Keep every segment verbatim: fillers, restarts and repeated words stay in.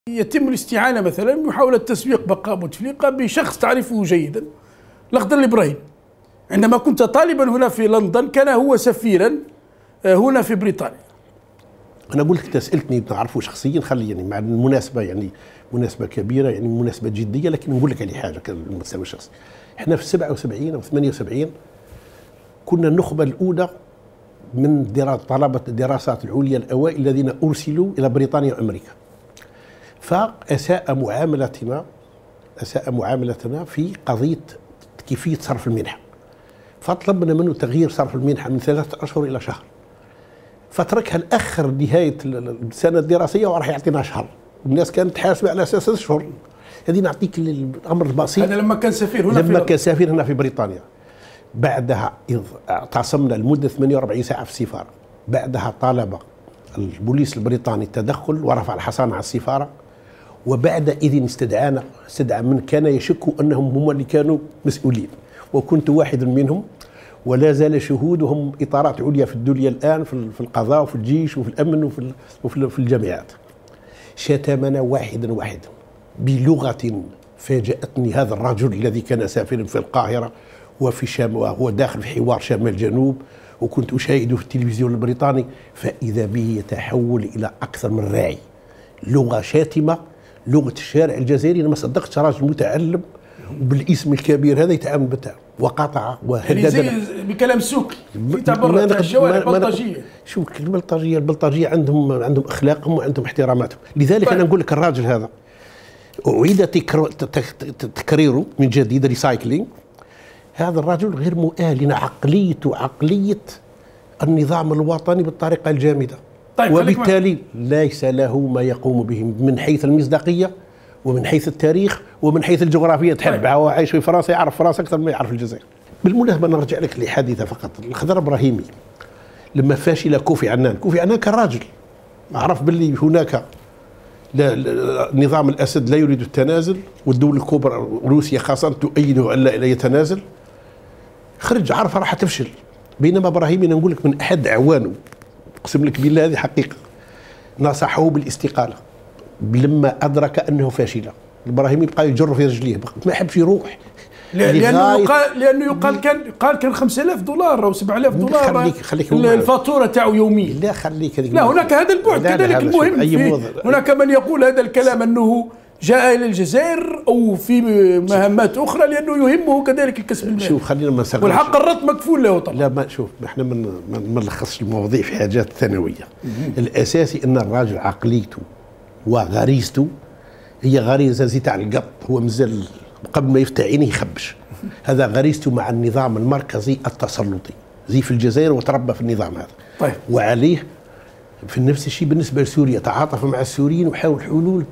يتم الاستعانة مثلا بمحاولة تسويق بقاء بوتفليقة بشخص تعرفه جيدا، الأخضر الإبراهيمي. عندما كنت طالبا هنا في لندن كان هو سفيرا هنا في بريطانيا. أنا أقول لك أنت سألتني نعرفه شخصيا، خلي يعني مع المناسبة يعني مناسبة كبيرة يعني مناسبة جدية، لكن نقول لك على حاجة كالمستوى الشخصي. احنا في سبعة وسبعين أو ثمانية وسبعين كنا النخبة الأولى من طلبة الدراسات العليا الأوائل الذين أرسلوا إلى بريطانيا وأمريكا. فأساء معاملتنا أساء معاملتنا في قضية كيفية صرف المنحة، فطلبنا منه تغيير صرف المنحة من ثلاثة أشهر إلى شهر، فتركها لآخر نهاية السنة الدراسية وراح يعطينا شهر. الناس كانت تحاسب على أساس أشهر. هذه نعطيك الأمر البسيط. هذا لما كان سفير هنا لما في كان سفير هنا في بريطانيا. بعدها اعتصمنا لمدة ثمانية وأربعين ساعة في السفارة. بعدها طالب البوليس البريطاني التدخل ورفع الحصانة على السفارة، وبعد إذن استدعانا استدعى من كان يشك أنهم هم اللي كانوا مسؤولين، وكنت واحد منهم، ولا زال شهودهم إطارات عليا في الدنيا الآن في القضاء وفي الجيش وفي الأمن وفي وفي الجامعات. شتمنا واحدا واحدا بلغة فاجأتني. هذا الرجل الذي كان سافرا في القاهرة وفي شام وهو داخل في حوار شمال جنوب، وكنت أشاهده في التلفزيون البريطاني، فإذا به يتحول إلى أكثر من راعي. لغة شاتمة، لغة الشارع الجزائري. أنا ما صدقت راجل متعلم بالاسم الكبير هذا يتعامل بالتعب، وقاطع وهددنا يعني زي بكلام سوقي في تعبير تاع الشوارع البلطجية. شوف البلطجية البلطجية عندهم عندهم أخلاقهم وعندهم احتراماتهم. لذلك طيب. أنا نقول لك الراجل هذا أعيد تكريره من جديد، ريسايكلينج. هذا الرجل غير مؤهل، عقليته عقلية النظام الوطني بالطريقة الجامدة. طيب وبالتالي ليس له ما يقوم به من حيث المصداقية ومن حيث التاريخ ومن حيث الجغرافية. تحب هو عايش في فرنسا، يعرف فرنسا أكثر ما يعرف الجزائر. بالمناسبة نرجع لك لحادثة فقط. الأخضر إبراهيمي لما فشل كوفي عنان، كوفي عنان كان راجل عرف باللي هناك نظام الأسد لا يريد التنازل، والدولة الكبرى روسيا خاصة تؤيده ألا لا يتنازل. خرج عرف راح تفشل. بينما إبراهيمي نقول لك من أحد أعوانه، أقسم لك بالله هذه حقيقة، نصحه بالاستقالة لما أدرك أنه فاشل. إبراهيمي بقى يجر في رجليه، ما حبش يروح. لأنه يقال لأنه يقال كان قال كان خمسة آلاف دولار أو سبعة آلاف دولار خليك خليك الفاتورة تاعو يوميا. لا خليك هذيك. لا هناك هذا البعد كذلك المهم فيه. هناك من يقول هذا الكلام أنه جاء إلى الجزائر أو في مهمات أخرى لأنه يهمه كذلك الكسب المالي. شوف خلينا ما نسغلش، والحق الرد مكفول له طبعا. لا ما شوف احنا ما نلخصش المواضيع في حاجات ثانوية. الأساسي أن الراجل عقليته وغريزته هي غريزة زي تاع القط، هو مازال قبل ما يفتح عينيه يخبش. هذا غريزته مع النظام المركزي التسلطي زي في الجزائر، وتربى في النظام هذا. طيب. وعليه في نفس الشيء بالنسبة لسوريا، تعاطف مع السوريين وحاول حلول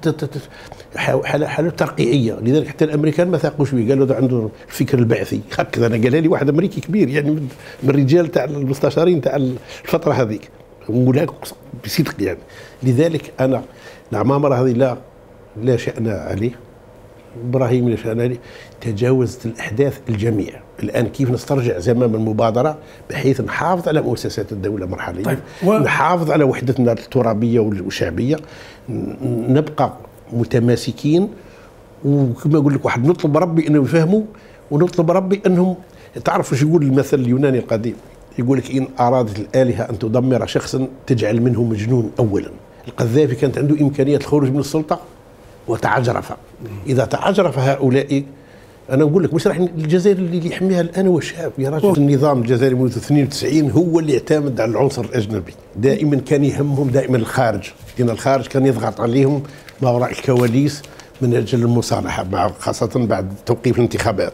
حلول ترقيعية. لذلك حتى الأمريكان ما ثاقوش به، قالوا هذا عنده الفكر البعثي. هكذا أنا قال لي واحد أمريكي كبير يعني من الرجال تاع المستشارين تاع الفترة هذيك، ونقول لك بصدق يعني. لذلك أنا العمامرة هذه لا لا شأن عليه، إبراهيم لا شأن عليه. تجاوزت الأحداث الجميع. الآن كيف نسترجع زمام المبادرة بحيث نحافظ على مؤسسات الدولة مرحليا. طيب. و... نحافظ على وحدتنا الترابية والشعبية، نبقى متماسكين. وكما أقول لك واحد نطلب ربي أنه يفهموا، ونطلب ربي أنهم تعرفوا شو يقول المثل اليوناني القديم، يقول لك إن أرادت الآلهة أن تدمر شخصا تجعل منه مجنون أولا. القذافي كانت عنده إمكانية الخروج من السلطة وتعجرف. إذا تعجرف هؤلاء، أنا نقول لك مش راح الجزائر اللي يحميها الآن هو الشعب يا راجل. النظام الجزائري منذ اثنين وتسعين هو اللي يعتمد على العنصر الأجنبي، دائما كان يهمهم دائما الخارج، لأن الخارج كان يضغط عليهم ما وراء الكواليس من أجل المصالحة مع، خاصة بعد توقيف الانتخابات.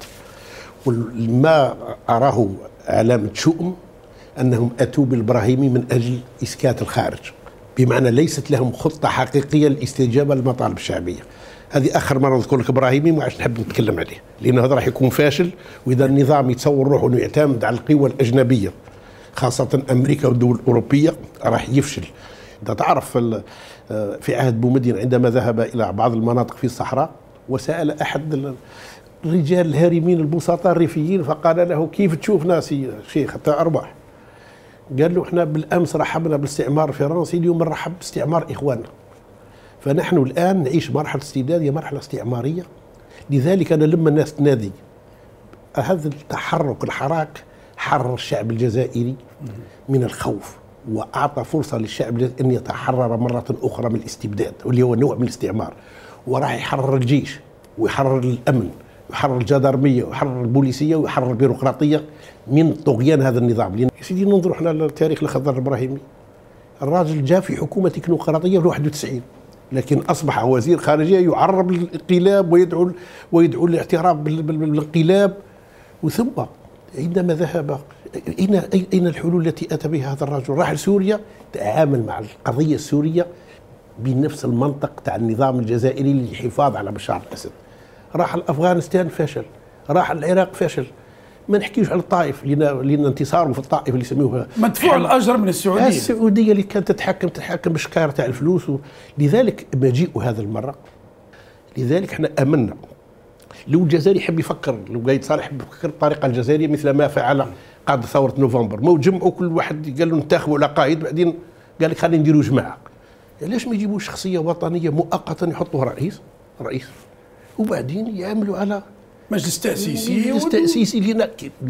وما أراه علامة شؤم أنهم أتوا بالإبراهيمي من أجل إسكات الخارج، بمعنى ليست لهم خطة حقيقية للاستجابة للمطالب الشعبية. هذه آخر مرة نذكر لك إبراهيمي ما عادش نحب نتكلم عليه، لأنه هذا راح يكون فاشل. وإذا النظام يتصور روحه أنه يعتمد على القوى الأجنبية خاصة أمريكا والدول الأوروبية راح يفشل. أنت تعرف في عهد بومدين عندما ذهب إلى بعض المناطق في الصحراء وسأل أحد الرجال الهارمين البسطاء الريفيين فقال له كيف تشوف ناس يا شيخ حتى أرباح؟ قال له احنا بالأمس رحبنا بالاستعمار الفرنسي، اليوم نرحب باستعمار إخواننا. فنحن الآن نعيش مرحلة استبداد، هي مرحلة استعمارية. لذلك أنا لما الناس تنادي هذا التحرك الحراك حرر الشعب الجزائري من الخوف، وأعطى فرصة للشعب أن يتحرر مرة أخرى من الاستبداد واللي هو نوع من الاستعمار، وراح يحرر الجيش ويحرر الأمن ويحرر الجدارمية ويحرر البوليسية ويحرر البيروقراطية من طغيان هذا النظام. يا سيدي ننظر احنا للتاريخ الخضر الإبراهيمي، الراجل جاء في حكومة تكنوقراطية في واحد وتسعين، لكن أصبح وزير خارجية يعرب الانقلاب ويدعو ويدعو للاعتراف بالانقلاب. وثم عندما ذهب أين أين الحلول التي أتى بها هذا الرجل؟ راح لسوريا، تعامل مع القضية السورية بنفس المنطق تاع النظام الجزائري للحفاظ على بشار الأسد. راح لأفغانستان فشل، راح العراق فشل، ما نحكيوش على الطائف لأن انتصارهم في الطائف اللي يسموها مدفوع الأجر من السعودية. السعودية اللي كانت تتحكم تتحكم بالشكار تاع الفلوس. لذلك مجيء هذا المرة، لذلك احنا أمنا لو الجزائري يحب يفكر، لو قايد صالح يحب يفكر بالطريقة الجزائرية مثل ما فعل قادة ثورة نوفمبر، ما جمعوا كل واحد قال له انتخبوا على قائد، بعدين قال لك خلينا نديروا جماعة. ليش ما يجيبوش شخصية وطنية مؤقتا يحطوها رئيس رئيس وبعدين يعملوا على مجلس تأسيسي مجلس تأسيسي لنا.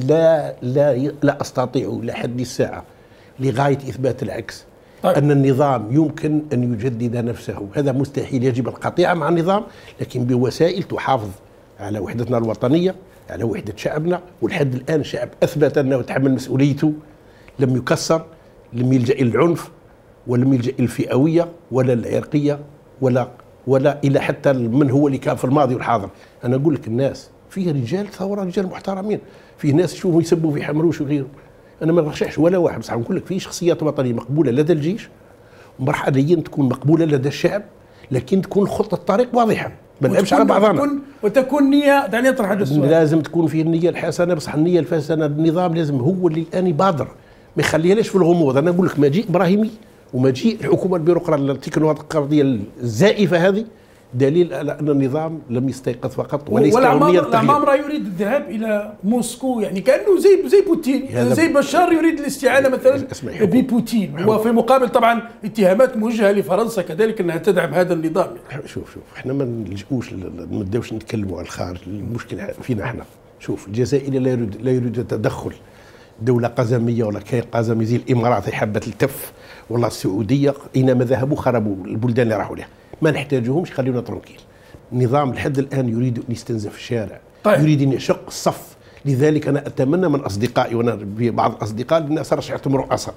لا لا لا أستطيع لحد الساعة لغاية إثبات العكس. طيب. أن النظام يمكن أن يجدد نفسه، هذا مستحيل. يجب القطيعة مع النظام لكن بوسائل تحافظ على وحدتنا الوطنية، على وحدة شعبنا. ولحد الآن الشعب أثبت أنه يتحمل مسؤوليته، لم يكسر، لم يلجأ إلى العنف، ولم يلجأ إلى الفئوية ولا العرقية ولا ولا إلى حتى من هو اللي كان في الماضي والحاضر. أنا أقول لك الناس فيه رجال ثورة، رجال محترمين، فيه ناس يشوفوا يسبوا في حمروش وغيره. أنا ما نرشحش ولا واحد، بصح نقول لك فيه شخصيات وطنية مقبولة لدى الجيش، ومرحليا تكون مقبولة لدى الشعب، لكن تكون خطة الطريق واضحة، ما نلعبش على بعضنا. وتكون نية، دعني أطرح هذا السؤال. لازم تكون فيه النية الحسنة، بصح النية الفاسدة النظام لازم هو اللي الآن يبادر، ما يخليهاش في الغموض. أنا أقول لك مجيء إبراهيمي ومجيء الحكومة البيروقراطية التكنوقراطية الزائفة هذه دليل على أن النظام لم يستيقظ فقط وليس أمنية التغيير. والعمامرة يريد الذهاب إلى موسكو، يعني كأنه زي زي بوتين، زي بشار يريد الاستعانة مثلا ببوتين، وفي مقابل طبعا اتهامات موجهة لفرنسا كذلك أنها تدعم هذا النظام. شوف شوف احنا ما نلجؤوش ما نبداوش نتكلموا على الخارج، المشكلة فينا احنا. شوف الجزائري لا يريد لا يريد التدخل دولة قزمية ولا كيان قزمي زي الإمارات حبت التف والله السعودية، أينما ذهبوا خربوا البلدان اللي راحوا لها، ما نحتاجوهمش، خلينا ترونكيل. النظام لحد الآن يريد أن يستنزف الشارع. طيب. يريد أن يشق الصف. لذلك أنا أتمنى من أصدقائي، وأنا بعض الأصدقاء الناس رشحتهم رؤساء،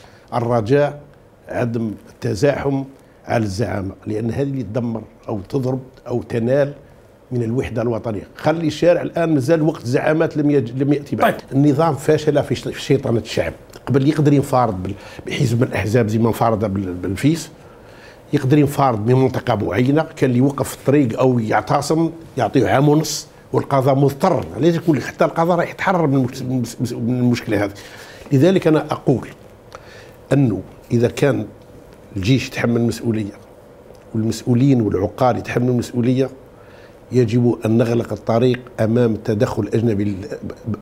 الرجاء عدم التزاحم على الزعامة، لأن هذه اللي تدمر أو تضرب أو تنال من الوحدة الوطنية. خلي الشارع الآن مازال وقت الزعامات لم يج... لم يأتي بعد. طيب. النظام فاشل في شيطنة الشعب. قبل يقدر ينفرض بحزب من الأحزاب زي ما انفرض بالفيس، يقدر ينفرض من منطقة معينة، كان اللي يوقف في الطريق أو يعتصم يعطيه عام ونص والقضاء مضطر. لازم يكون حتى القضاء راح يتحرر من المشكلة هذه. لذلك أنا أقول أنه إذا كان الجيش يتحمل المسؤولية والمسؤولين والعقال يتحملوا المسؤولية، يجب أن نغلق الطريق أمام التدخل الأجنبي